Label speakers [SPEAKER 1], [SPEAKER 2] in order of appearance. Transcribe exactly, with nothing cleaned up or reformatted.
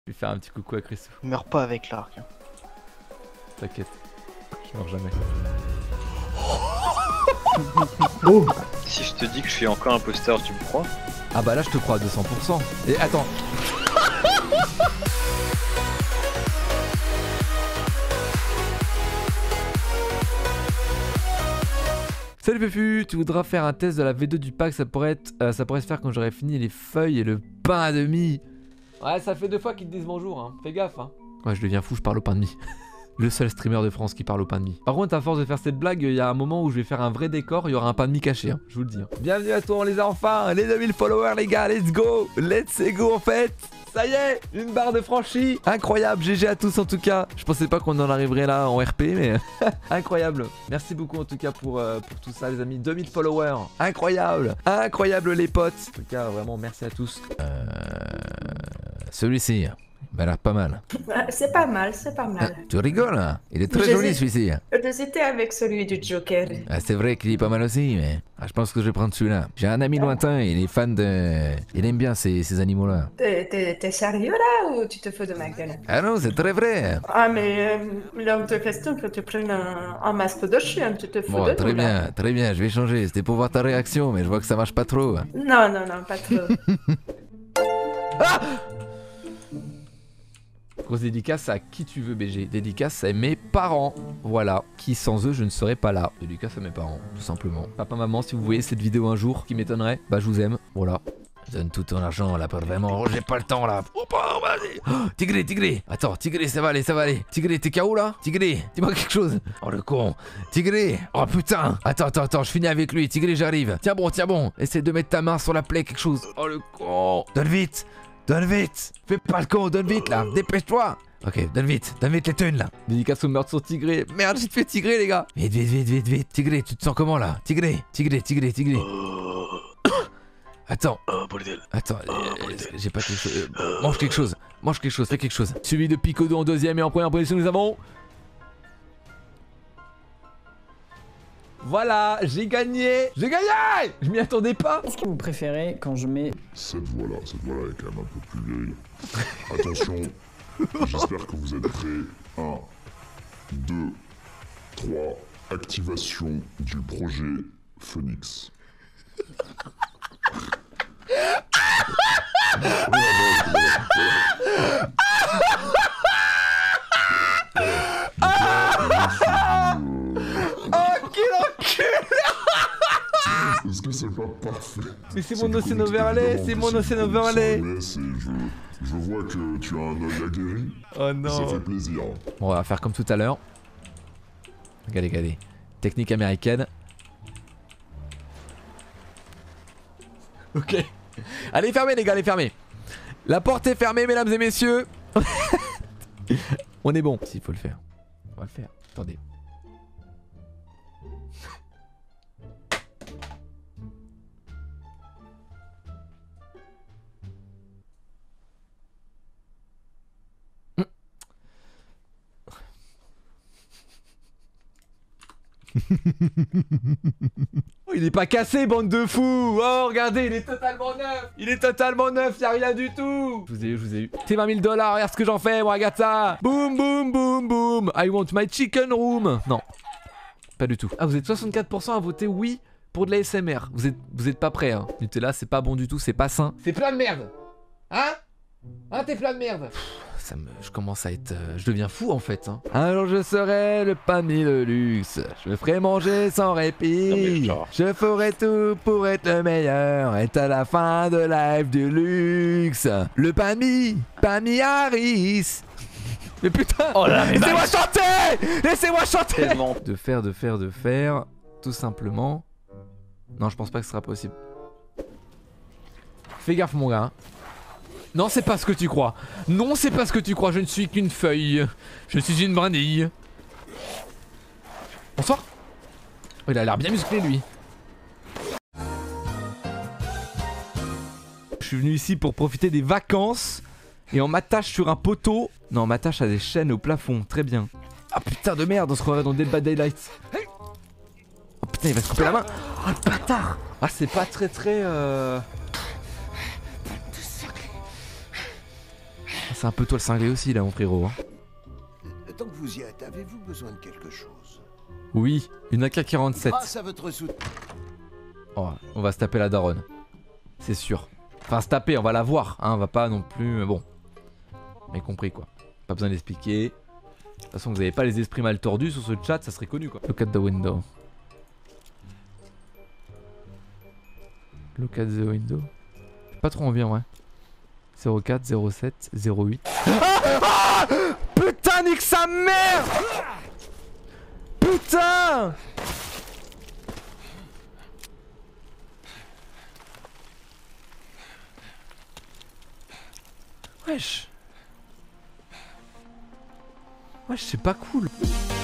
[SPEAKER 1] Je vais faire un petit coucou à Christophe.
[SPEAKER 2] Meurs pas avec l'arc. Hein.
[SPEAKER 1] T'inquiète, je meurs jamais.
[SPEAKER 3] Oh.
[SPEAKER 4] Si je te dis que je suis encore imposteur, tu me crois?
[SPEAKER 1] Ah bah là je te crois à deux cents pour cent. Et attends. Salut Péfu, tu voudras faire un test de la V deux du pack, ça pourrait être, euh, ça pourrait se faire quand j'aurai fini les feuilles et le pain à demi. Ouais, ça fait deux fois qu'ils te disent bonjour, hein. Fais gaffe, hein. Ouais, je deviens fou, je parle au pain de mie. Le seul streamer de France qui parle au pain de mie. Par contre, à force de faire cette blague, il y a un moment où je vais faire un vrai décor, il y aura un pain de mie caché, hein, je vous le dis. Hein. Bienvenue à toi, on les a enfin, les deux mille followers les gars, let's go. Let's go en fait. Ça y est, une barre de franchie. Incroyable, G G à tous en tout cas. Je pensais pas qu'on en arriverait là en R P, mais incroyable. Merci beaucoup en tout cas pour, euh, pour tout ça les amis. deux mille followers, incroyable. Incroyable les potes. En tout cas, vraiment merci à tous. Euh... Celui-ci. Il a l'air pas mal.
[SPEAKER 5] C'est pas mal, c'est pas mal.
[SPEAKER 1] Ah, tu rigoles hein? Il est très
[SPEAKER 5] J'hésite-
[SPEAKER 1] joli celui-ci.
[SPEAKER 5] J'hésitais avec celui du Joker.
[SPEAKER 1] Ah, c'est vrai qu'il est pas mal aussi, mais ah, je pense que je vais prendre celui-là. J'ai un ami lointain, il est fan de... Il aime bien ces, ces animaux-là.
[SPEAKER 5] T'es t'es- t'es sérieux là ou tu te fous de ma gueule?
[SPEAKER 1] Ah non, c'est très vrai.
[SPEAKER 5] Ah mais euh, l'homme de question que tu prennes un, un masque de chien, tu te fous
[SPEAKER 1] Bon,
[SPEAKER 5] de
[SPEAKER 1] très
[SPEAKER 5] nous, là.
[SPEAKER 1] bien, très bien, je vais changer. C'était pour voir ta réaction, mais je vois que ça marche pas trop.
[SPEAKER 5] Non, non, non, pas trop.
[SPEAKER 1] Grosse dédicace à qui tu veux B G. Dédicace à mes parents. Voilà. Qui sans eux je ne serais pas là. Dédicace à mes parents, tout simplement. Papa, maman, si vous voyez cette vidéo un jour, qui m'étonnerait, bah je vous aime. Voilà. Je donne tout ton argent là, pas vraiment. Oh, j'ai pas le temps là. Oh, pas, vas-y. Oh, Tigré, Tigré. Attends, Tigré, ça va aller, ça va aller. Tigré, t'es K O là? Tigré, dis-moi quelque chose. Oh le con. Tigré. Oh putain. Attends, attends, attends, je finis avec lui. Tigré, j'arrive. Tiens bon, tiens bon. Essaie de mettre ta main sur la plaie, quelque chose. Oh le con. Donne vite. Donne vite. Fais pas le con, donne vite là. Dépêche-toi. Ok, donne vite, donne vite les thunes là. Dédicace au meurtre sur Tigré. Merde, j'ai fait Tigré les gars. Vite, vite, vite, vite, vite. Tigré, tu te sens comment là? Tigré, Tigré, Tigré, Tigré. Attends.
[SPEAKER 4] Oh bordel.
[SPEAKER 1] Attends, euh, j'ai pas quelque chose. euh, mange quelque chose, mange quelque chose, fais quelque chose. Suivi de Picodo en deuxième et en première position, nous avons. Voilà, j'ai gagné. J'ai gagné. Je m'y attendais pas.
[SPEAKER 6] Est-ce que vous préférez quand je mets
[SPEAKER 7] Cette voix-là, cette voix-là est quand même un peu plus vieille. Attention, j'espère que vous êtes prêts. un, deux, trois, activation du projet Phoenix.
[SPEAKER 1] Oh, quel enculé.
[SPEAKER 7] Est-ce que c'est pas parfait?
[SPEAKER 1] Mais c'est
[SPEAKER 7] C'est
[SPEAKER 1] mon
[SPEAKER 7] du
[SPEAKER 1] Océan
[SPEAKER 7] coup,
[SPEAKER 1] Overlay,
[SPEAKER 7] évidemment
[SPEAKER 1] c'est
[SPEAKER 7] que
[SPEAKER 1] mon
[SPEAKER 7] c'est
[SPEAKER 1] Océan
[SPEAKER 7] du coup
[SPEAKER 1] Overlay.
[SPEAKER 7] sur M S et je, je vois que tu as un œil aguerri.
[SPEAKER 1] Oh
[SPEAKER 7] Ça
[SPEAKER 1] non.
[SPEAKER 7] fait plaisir.
[SPEAKER 1] Bon, on va faire comme tout à l'heure. Regardez, regardez. Technique américaine. Ok. Allez, fermez les gars, allez, fermez. La porte est fermée, mesdames et messieurs. On est bon. S'il faut le faire. On va le faire. Attendez. Oh, il est pas cassé, bande de fous. Oh, regardez, il est totalement neuf. Il est totalement neuf, y'a rien du tout. Je vous ai eu, je vous ai eu. C'est vingt mille dollars, regarde ce que j'en fais, moi, regarde ça. Boum, boum, boum, boum. I want my chicken room. Non, pas du tout. Ah, vous êtes soixante-quatre pour cent à voter oui pour de l'A S M R. Vous êtes, vous êtes pas prêts, hein. Nutella, c'est pas bon du tout, c'est pas sain. C'est plein de merde. Hein? Hein, t'es plein de merde. Ça me, je commence à être, euh, je deviens fou en fait. Hein. Un jour je serai le pain de mie de luxe. Je me ferai manger sans répit. Je ferai tout pour être le meilleur. Et à la fin de live du luxe. Le pain de mie, pain de mie Harris. Mais putain,
[SPEAKER 4] Oh là, mais
[SPEAKER 1] laissez-moi chanter, laissez-moi chanter.
[SPEAKER 4] Tellement.
[SPEAKER 1] De faire, de faire, de faire, tout simplement. Non, je pense pas que ce sera possible. Fais gaffe mon gars. Non, c'est pas ce que tu crois. Non, c'est pas ce que tu crois. Je ne suis qu'une feuille. Je suis une brindille. Bonsoir. Oh, il a l'air bien musclé, lui. Je suis venu ici pour profiter des vacances. Et on m'attache sur un poteau. Non, on m'attache à des chaînes au plafond. Très bien. Ah putain de merde, on se croirait dans Dead by Daylight. Oh putain, il va se couper la main. Oh le bâtard. Ah, c'est pas très très... Euh... c'est un peu toi le cinglé aussi là mon frérot. Hein.
[SPEAKER 2] Tant que vous y êtes, avez-vous besoin de quelque chose?
[SPEAKER 1] Oui, une A K quarante-sept.
[SPEAKER 2] Grâce à votre soutien.
[SPEAKER 1] Oh, on va se taper la daronne. C'est sûr. Enfin se taper, on va la voir. Hein, on va pas non plus... Bon. Vous avez compris quoi. Pas besoin d'expliquer. De toute façon vous avez pas les esprits mal tordus sur ce chat, ça serait connu quoi. Look at the window. Look at the window. Pas trop envie en vrai. zéro quatre, zéro sept, zéro huit. Ah ah Putain, nique sa mère. Putain. Wesh. Wesh, c'est pas cool.